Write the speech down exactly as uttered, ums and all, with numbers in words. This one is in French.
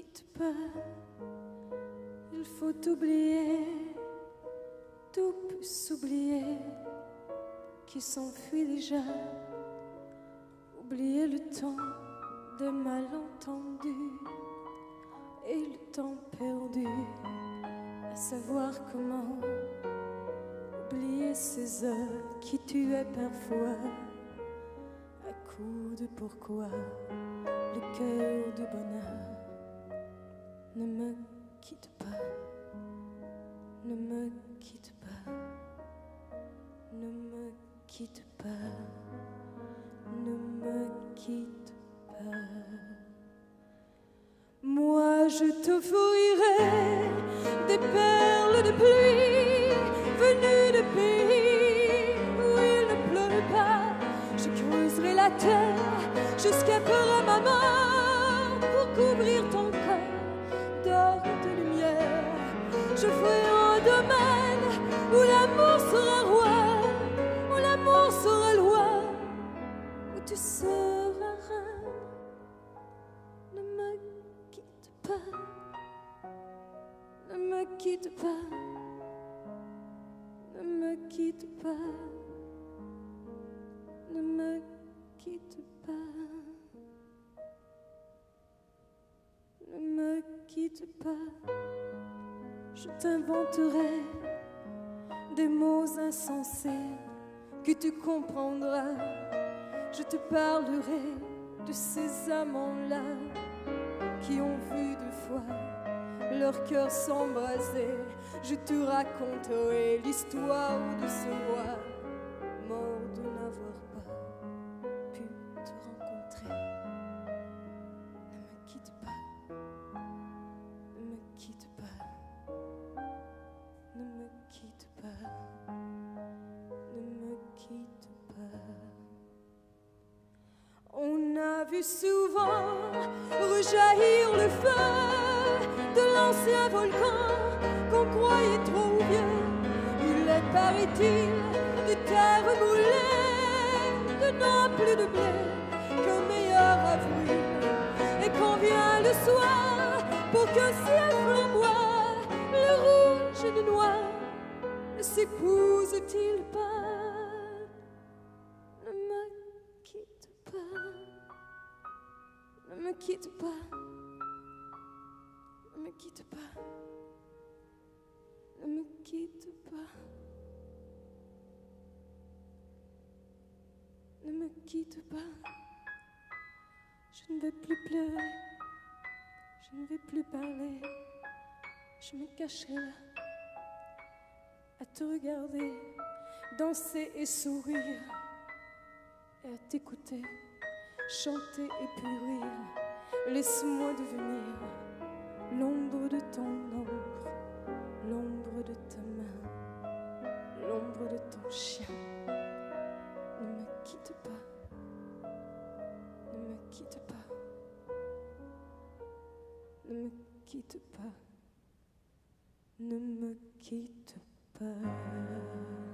quitte pas. Il faut oublier, tout peut s'oublier, qui s'enfuit déjà. Oublier le temps des malentendus et le temps perdu à savoir comment oublier ces heures qui tuaient parfois à coups de pourquoi le cœur du bonheur. Ne me quitte pas, ne me quitte pas, ne me quitte pas, ne me quitte pas. Moi je t'offrirai des perles de pluie venues de pays où il ne pleut pas. Je creuserai la terre jusqu'à peur ma mort pour couvrir ton corps d'or et de lumière. Je ferai un domaine où l'amour sera roi, où l'amour sera loi, où tu seras reine. Ne me quitte pas, ne me quitte pas, ne me quitte pas, ne me quitte pas, ne me quitte pas. Je t'inventerai des mots insensés que tu comprendras. Je te parlerai de ces amants-là qui ont vu deux fois leur cœur s'embraser. Je te raconterai l'histoire de ce roi mort de n'avoir pas pu te rencontrer. Ne me quitte pas, ne me quitte pas, ne me quitte pas, ne me quitte pas. On a vu souvent rejaillir le feu de l'ancien volcan qu'on croyait trop vieux. Il est, paraît-il, de terre moulée, de n'en plus de blé qu'un meilleur avril. Et quand vient le soir pour qu'un ciel flamboie, le rouge et le noir ne s'épousent-ils pas? Ne me quitte pas, ne me quitte pas, ne me quitte pas, ne me quitte pas, ne me quitte pas. Je ne vais plus pleurer, je ne vais plus parler, je me cacherai là à te regarder, danser et sourire, et à t'écouter, chanter et puis rire. Laisse-moi devenir l'ombre de ton ombre, l'ombre de ta main, l'ombre de ton chien. Ne me quitte pas, ne me quitte pas, ne me quitte pas, ne me quitte pas.